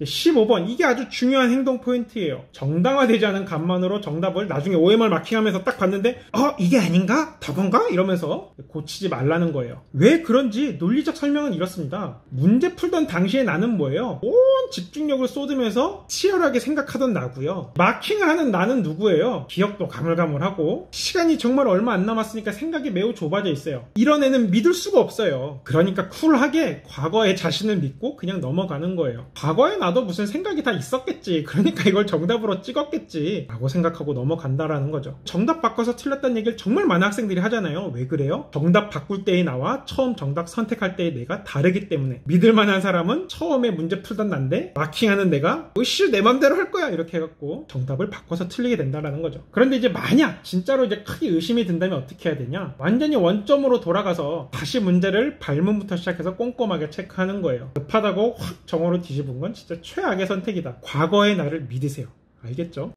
15번, 이게 아주 중요한 행동 포인트예요. 정당화되지 않은 값만으로 정답을 나중에 OMR 마킹하면서 딱 봤는데 이게 아닌가? 저건가? 이러면서 고치지 말라는 거예요. 왜 그런지 논리적 설명은 이렇습니다. 문제 풀던 당시에 나는 뭐예요? 온 집중력을 쏟으면서 치열하게 생각하던 나고요. 마킹을 하는 나는 누구예요? 기억도 가물가물하고 시간이 정말 얼마 안 남았으니까 생각이 매우 좁아져 있어요. 이런 애는 믿을 수가 없어요. 그러니까 쿨하게 과거의 자신을 믿고 그냥 넘어가는 거예요. 과거에 나도 무슨 생각이 다 있었겠지. 그러니까 이걸 정답으로 찍었겠지 라고 생각하고 넘어간다라는 거죠. 정답 바꿔서 틀렸다는 얘기를 정말 많은 학생들이 하잖아요. 왜 그래요? 정답 바꿀 때의 나와 처음 정답 선택할 때의 내가 다르기 때문에. 믿을 만한 사람은 처음에 문제 풀던 난데 마킹하는 내가 으쌰 내 맘대로 할 거야 이렇게 해갖고 정답을 바꿔서 틀리게 된다라는 거죠. 그런데 이제 만약 진짜로 이제 크게 의심이 든다면 어떻게 해야 되냐? 완전히 원점으로 돌아가서 다시 문제를 발문부터 시작해서 꼼꼼하게 체크하는 거예요. 급하다고 확 정어로 뒤집은 건 진짜 최악의 선택이다. 과거의 나를 믿으세요. 알겠죠?